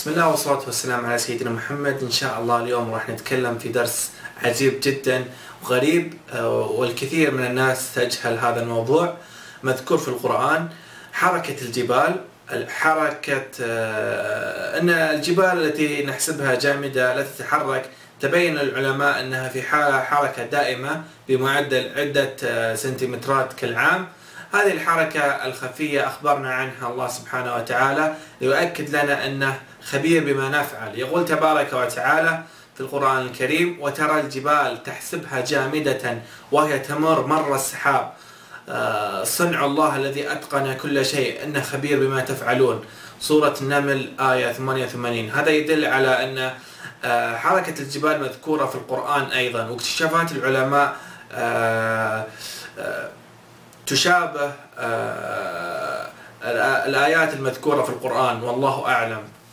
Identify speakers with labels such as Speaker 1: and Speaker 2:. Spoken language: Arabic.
Speaker 1: بسم الله والصلاة والسلام على سيدنا محمد. إن شاء الله اليوم راح نتكلم في درس عجيب جدا وغريب، والكثير من الناس تجهل هذا الموضوع. مذكور في القرآن حركة الجبال، أن الجبال التي نحسبها جامدة لا تتحرك، تبين العلماء أنها في حالة حركة دائمة بمعدل عدة سنتيمترات كالعام. هذه الحركة الخفية أخبرنا عنها الله سبحانه وتعالى ليؤكد لنا أنه خبير بما نفعل. يقول تبارك وتعالى في القرآن الكريم: وترى الجبال تحسبها جامدة وهي تمر مر السحاب، صنع الله الذي أتقن كل شيء إنه خبير بما تفعلون. سورة النمل آية 88. هذا يدل على أن حركة الجبال مذكورة في القرآن أيضا، واكتشافات العلماء تشابه الآيات المذكورة في القرآن، والله أعلم.